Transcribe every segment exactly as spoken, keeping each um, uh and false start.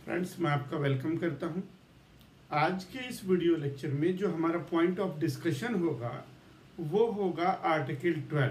Friends, मैं आपका welcome करता हूं। आज के इस वीडियो लेक्चर में जो हमारा पॉइंट ऑफ डिस्कशन होगा वो होगा article twelve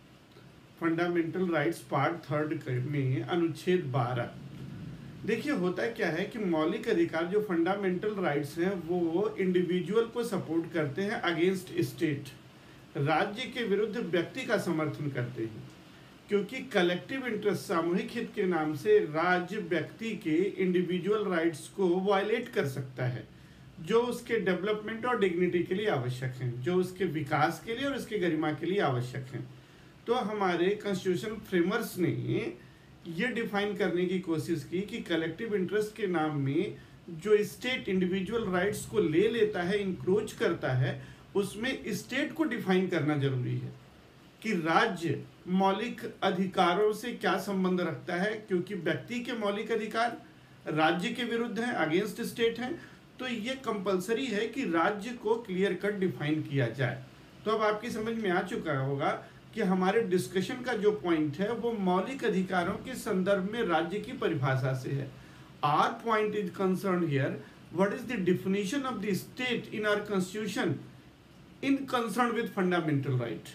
fundamental rights part third में अनुच्छेद बारह। देखिए, होता क्या है कि मौलिक अधिकार जो फंडामेंटल राइट्स हैं वो इंडिविजुअल को सपोर्ट करते हैं अगेंस्ट स्टेट, राज्य के विरुद्ध व्यक्ति का समर्थन करते हैं, क्योंकि कलेक्टिव इंटरेस्ट सामूहिक हित के नाम से राज्य व्यक्ति के इंडिविजुअल राइट्स को वायलेट कर सकता है जो उसके डेवलपमेंट और डिग्निटी के लिए आवश्यक हैं, जो उसके विकास के लिए और उसके गरिमा के लिए आवश्यक हैं। तो हमारे कॉन्स्टिट्यूशन फ्रेमर्स ने ये डिफाइन करने की कोशिश की कि कलेक्टिव इंटरेस्ट के नाम में जो स्टेट इंडिविजुअल राइट्स को ले लेता है, इंक्रोच करता है, उसमें स्टेट को डिफाइन करना जरूरी है कि राज्य मौलिक अधिकारों से क्या संबंध रखता है, क्योंकि व्यक्ति के मौलिक अधिकार राज्य के विरुद्ध हैं, अगेंस्ट स्टेट हैं। तो ये कंपलसरी है कि राज्य को क्लियर कट डिफाइन किया जाए। तो अब आपकी समझ में आ चुका होगा कि हमारे डिस्कशन का जो पॉइंट है वो मौलिक अधिकारों के संदर्भ में राज्य की परिभाषा से है। Our point is concern here what is the definition of the state in our constitution in concern with fundamental right.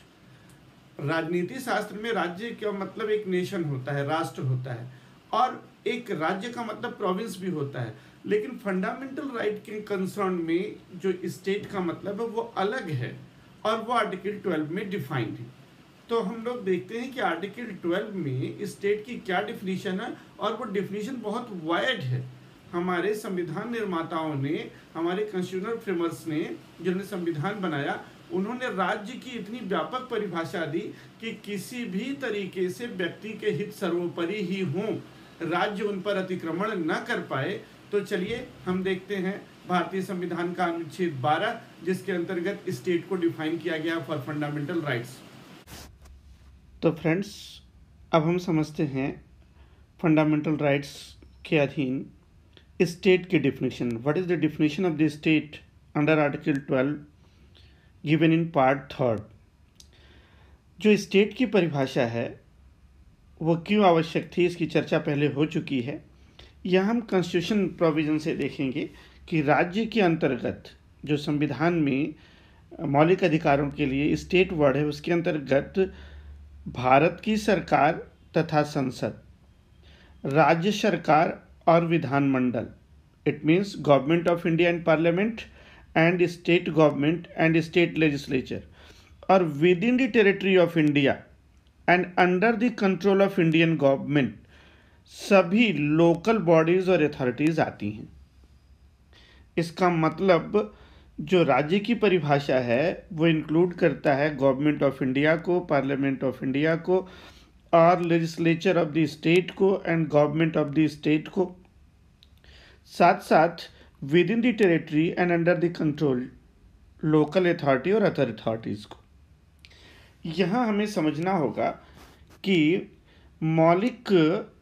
राजनीति शास्त्र में राज्य का मतलब एक नेशन होता है, राष्ट्र होता है, और एक राज्य का मतलब प्रोविंस भी होता है। लेकिन फंडामेंटल राइट के कंसर्न में जो स्टेट का मतलब है वो अलग है और वो आर्टिकल ट्वेल्व में डिफाइंड है। तो हम लोग देखते हैं कि आर्टिकल ट्वेल्व में स्टेट की क्या डिफिनीशन है, और वो डिफिनीशन बहुत वाइड है। हमारे संविधान निर्माताओं ने, हमारे कॉन्स्टिट्यूशनल फ्रेमर्स ने, जिन्होंने संविधान बनाया, उन्होंने राज्य की इतनी व्यापक परिभाषा दी कि किसी भी तरीके से व्यक्ति के हित सर्वोपरि ही हों, राज्य उन पर अतिक्रमण न कर पाए। तो चलिए हम देखते हैं भारतीय संविधान का अनुच्छेद बारह, जिसके अंतर्गत स्टेट को डिफाइन किया गया फॉर फंडामेंटल राइट्स। तो फ्रेंड्स, अब हम समझते हैं फंडामेंटल राइट्स के अधीन स्टेट की definition. What is the definition of the state under article twelve given in part third. जो स्टेट की परिभाषा है वो क्यों आवश्यक थी, इसकी चर्चा पहले हो चुकी है। यह हम कॉन्स्टिट्यूशन प्रोविजन से देखेंगे कि राज्य के अंतर्गत जो संविधान में मौलिक अधिकारों के लिए स्टेट वर्ड है, उसके अंतर्गत भारत की सरकार तथा संसद, राज्य सरकार और विधानमंडल, it means government of India and parliament and state government and state legislature, or within the territory of India and under the control of Indian government, सभी लोकल बॉडीज और अथॉरिटीज आती हैं। इसका मतलब जो राज्य की परिभाषा है वो इंक्लूड करता है गवर्नमेंट ऑफ इंडिया को, पार्लियामेंट ऑफ इंडिया को, और लेजिस्लेचर ऑफ द स्टेट को and government of the state को, साथ साथ within the territory and under the control local authority और अदर अथॉरिटीज़ को। यहाँ हमें समझना होगा कि मौलिक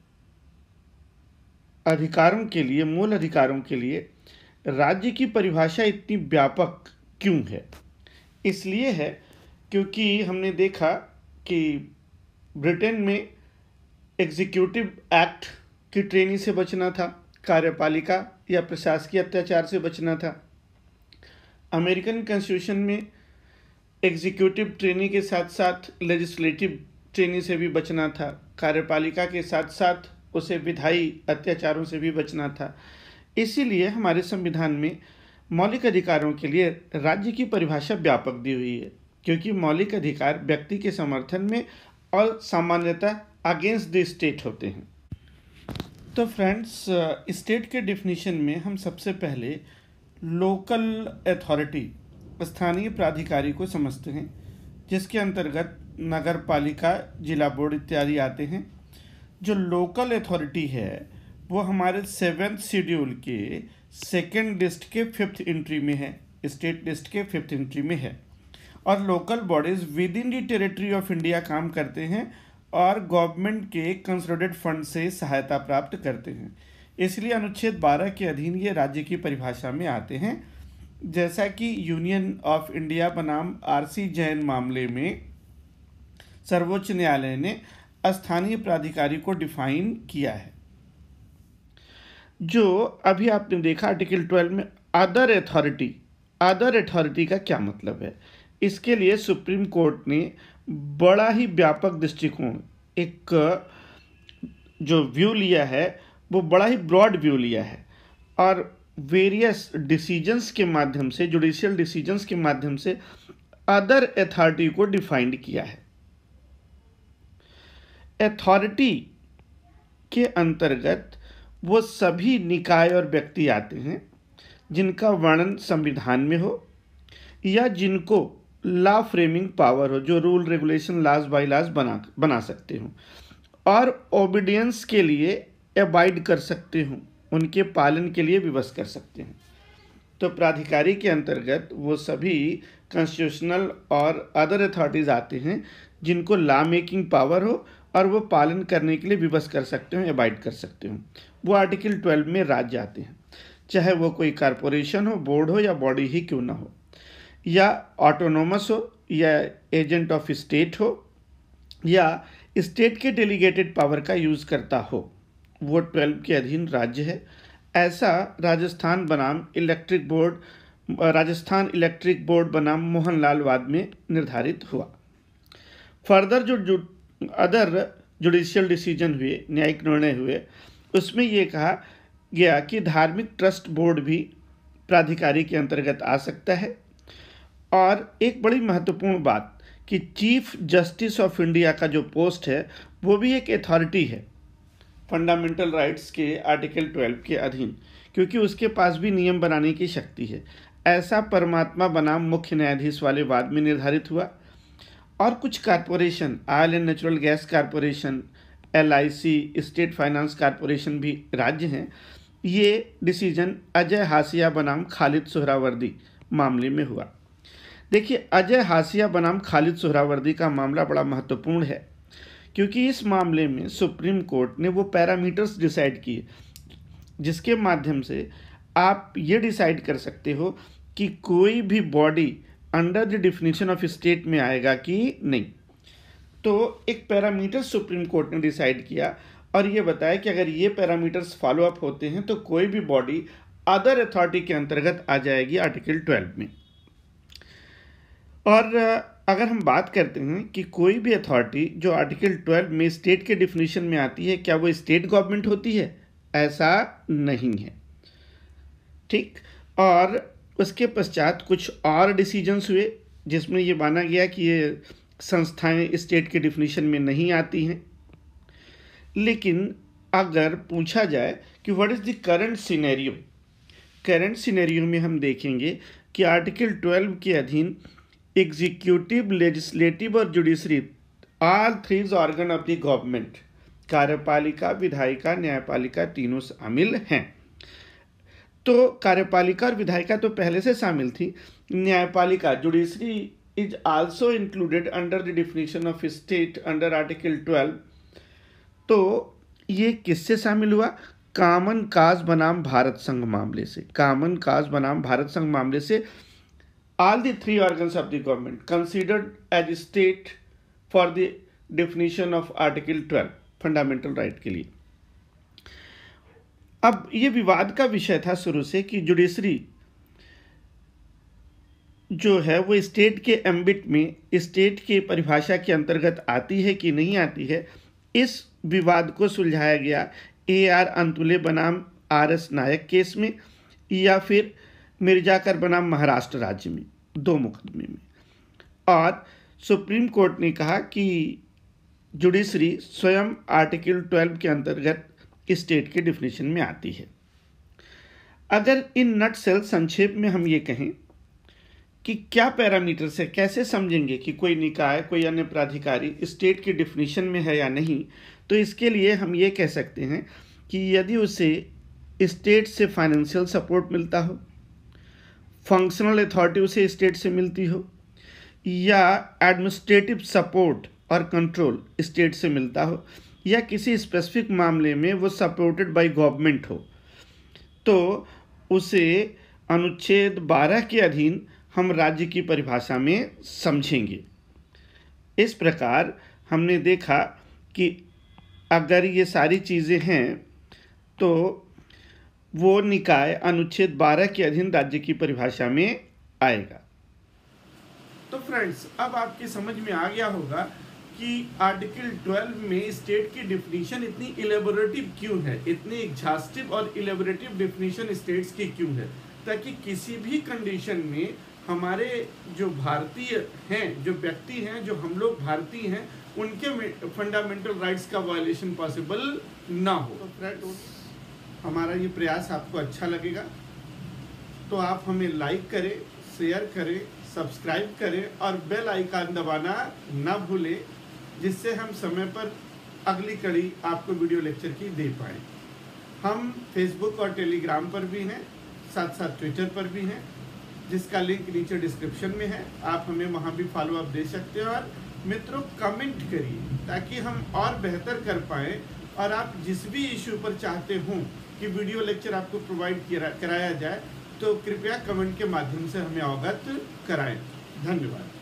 अधिकारों के लिए, मूल अधिकारों के लिए राज्य की परिभाषा इतनी व्यापक क्यों है। इसलिए है क्योंकि हमने देखा कि ब्रिटेन में एग्जीक्यूटिव एक्ट की ट्रेनी से बचना था, कार्यपालिका या प्रशासकीय अत्याचार से बचना था। अमेरिकन कॉन्स्टिट्यूशन में एग्जीक्यूटिव ट्रेनी के साथ साथ लेजिस्लेटिव ट्रेनी से भी बचना था, कार्यपालिका के साथ साथ उसे विधायी अत्याचारों से भी बचना था। इसीलिए हमारे संविधान में मौलिक अधिकारों के लिए राज्य की परिभाषा व्यापक दी हुई है, क्योंकि मौलिक अधिकार व्यक्ति के समर्थन में और सामान्यतः अगेंस्ट द स्टेट होते हैं। तो फ्रेंड्स, स्टेट के डिफिनीशन में हम सबसे पहले लोकल अथॉरिटी, स्थानीय प्राधिकारी को समझते हैं, जिसके अंतर्गत नगर पालिका, जिला बोर्ड इत्यादि आते हैं। जो लोकल अथॉरिटी है वो हमारे सेवेंथ शेड्यूल के सेकेंड लिस्ट के फिफ्थ एंट्री में है, स्टेट लिस्ट के फिफ्थ एंट्री में है। और local bodies within the territory of India काम करते हैं और गवर्नमेंट के कंसोलिडेटेड फंड से सहायता प्राप्त करते हैं। इसलिए अनुच्छेद बारह के अधीन ये राज्य की परिभाषा में आते हैं। जैसा कि यूनियन ऑफ इंडिया बनाम आरसी जैन मामले में सर्वोच्च न्यायालय ने स्थानीय प्राधिकारी को डिफाइन किया है। जो अभी आपने देखा आर्टिकल ट्वेल्व में अदर अथॉरिटी, अदर अथॉरिटी का क्या मतलब है, इसके लिए सुप्रीम कोर्ट ने बड़ा ही व्यापक दृष्टिकोण, एक जो व्यू लिया है वो बड़ा ही ब्रॉड व्यू लिया है और वेरियस डिसीजंस के माध्यम से, जुडिशियल डिसीजंस के माध्यम से अदर अथॉरिटी को डिफाइंड किया है। अथॉरिटी के अंतर्गत वो सभी निकाय और व्यक्ति आते हैं जिनका वर्णन संविधान में हो या जिनको लॉ फ्रेमिंग पावर हो, जो rule regulation laws bylaws बना बना सकते हो और ओबीडियंस के लिए अबाइड कर सकते हो, उनके पालन के लिए विवश कर सकते हैं। तो प्राधिकारी के अंतर्गत वो सभी कॉन्स्टिट्यूशनल और अदर अथॉरिटीज़ आते हैं जिनको लॉ मेकिंग पावर हो और वो पालन करने के लिए विवश कर सकते हो, अबाइड कर सकते हो। वो आर्टिकल ट्वेल्व में राज्य आते हैं, चाहे वो कोई कारपोरेशन हो, बोर्ड हो या बॉडी ही क्यों ना हो, या ऑटोनोमस हो या एजेंट ऑफ स्टेट हो या स्टेट के डेलीगेटेड पावर का यूज़ करता हो, वो ट्वेल्व के अधीन राज्य है। ऐसा राजस्थान बनाम electric board Rajasthan electric board बनाम मोहनलाल वाद में निर्धारित हुआ। फर्दर जो जो अदर जुडिशियल डिसीजन हुए, न्यायिक निर्णय हुए, उसमें ये कहा गया कि धार्मिक ट्रस्ट बोर्ड भी प्राधिकारी के अंतर्गत आ सकता है। और एक बड़ी महत्वपूर्ण बात कि चीफ जस्टिस ऑफ इंडिया का जो पोस्ट है वो भी एक अथॉरिटी है फंडामेंटल राइट्स के आर्टिकल ट्वेल्व के अधीन, क्योंकि उसके पास भी नियम बनाने की शक्ति है। ऐसा परमात्मा बनाम मुख्य न्यायाधीश वाले वाद में निर्धारित हुआ। और कुछ corporation, oil and natural gas corporation, L I C, state finance corporation भी राज्य हैं। ये डिसीजन अजय हाशिया बनाम खालिद सोहरावर्दी मामले में हुआ। देखिए, अजय हाशिया बनाम खालिद सोहरावर्दी का मामला बड़ा महत्वपूर्ण है क्योंकि इस मामले में सुप्रीम कोर्ट ने वो पैरामीटर्स डिसाइड किए जिसके माध्यम से आप ये डिसाइड कर सकते हो कि कोई भी body under the definition of state में आएगा कि नहीं। तो एक पैरामीटर सुप्रीम कोर्ट ने डिसाइड किया और ये बताया कि अगर ये पैरामीटर्स फॉलो अप होते हैं तो कोई भी बॉडी अदर अथॉरिटी के अंतर्गत आ जाएगी आर्टिकल ट्वेल्व में। और अगर हम बात करते हैं कि कोई भी अथॉरिटी जो आर्टिकल ट्वेल्व में स्टेट के डिफिनीशन में आती है, क्या वो स्टेट गवर्नमेंट होती है? ऐसा नहीं है, ठीक। और उसके पश्चात कुछ और डिसीजंस हुए जिसमें ये माना गया कि ये संस्थाएं स्टेट के डिफिनीशन में नहीं आती हैं। लेकिन अगर पूछा जाए कि what is the current scenario, current scenario में हम देखेंगे कि आर्टिकल ट्वेल्व के अधीन एग्जीक्यूटिव, लेजिस्लेटिव और judiciary, all three organ of the government, कार्यपालिका, विधायिका, न्यायपालिका, तीनों शामिल हैं। तो कार्यपालिका और विधायिका तो पहले से शामिल थी। न्यायपालिका, judiciary is also included under the definition of state under article twelve. तो ये किससे शामिल हुआ? कॉमन काज बनाम भारत संघ मामले से, कॉमन काज बनाम भारत संघ मामले से all the three organs of the government considered as state for the definition of article twelve fundamental right के लिए। अब ये विवाद का विषय था शुरू से कि जुडिशरी जो है वो स्टेट के एम्बिट में, स्टेट के परिभाषा के अंतर्गत आती है कि नहीं आती है। इस विवाद को सुलझाया गया ए आर अंतुले बनाम आर एस नायक केस में या फिर मिर्जाकर बनाम महाराष्ट्र राज्य में, दो मुकदमे में। और सुप्रीम कोर्ट ने कहा कि जुडिशरी स्वयं आर्टिकल ट्वेल्व के अंतर्गत स्टेट के डिफिनीशन में आती है। अगर इन नट सेल संक्षेप में हम ये कहें कि क्या पैरामीटर से कैसे समझेंगे कि कोई निकाय, कोई अन्य प्राधिकारी स्टेट के डिफिनीशन में है या नहीं, तो इसके लिए हम ये कह सकते हैं कि यदि उसे स्टेट से फाइनेंशियल सपोर्ट मिलता हो, फंक्शनल अथॉरिटी उसे स्टेट से मिलती हो, या एडमिनिस्ट्रेटिव सपोर्ट और कंट्रोल स्टेट से मिलता हो, या किसी स्पेसिफिक मामले में वो सपोर्टेड बाय गवर्नमेंट हो, तो उसे अनुच्छेद बारह के अधीन हम राज्य की परिभाषा में समझेंगे। इस प्रकार हमने देखा कि अगर ये सारी चीज़ें हैं तो वो निकाय अनुच्छेद बारह के अधीन राज्य की परिभाषा में आएगा। तो फ्रेंड्स, अब आपकी समझ में आ गया होगा कि आर्टिकल बारह में स्टेट की डिफिनीशन इतनी इलेबोरेटिव क्यों है, इतनी एग्जॉस्टिव और इलेबोरेटिव डिफिनीशन स्टेट्स की क्यों है, ताकि किसी भी कंडीशन में हमारे जो भारतीय हैं, जो व्यक्ति हैं, जो हम लोग भारतीय हैं, उनके फंडामेंटल राइट्स का वायलेशन पॉसिबल ना हो। तो फ्रेंड्स, हमारा ये प्रयास आपको अच्छा लगेगा तो आप हमें लाइक करें, शेयर करें, सब्सक्राइब करें और बेल आइकन दबाना ना भूलें, जिससे हम समय पर अगली कड़ी आपको वीडियो लेक्चर की दे पाएँ। हम फेसबुक और टेलीग्राम पर भी हैं, साथ साथ ट्विटर पर भी हैं, जिसका लिंक नीचे डिस्क्रिप्शन में है। आप हमें वहाँ भी फॉलो अप दे सकते हैं। और मित्रों, कमेंट करिए ताकि हम और बेहतर कर पाएँ, और आप जिस भी इशू पर चाहते हों कि वीडियो लेक्चर आपको प्रोवाइड कराया जाए, तो कृपया कमेंट के माध्यम से हमें अवगत कराएं। धन्यवाद।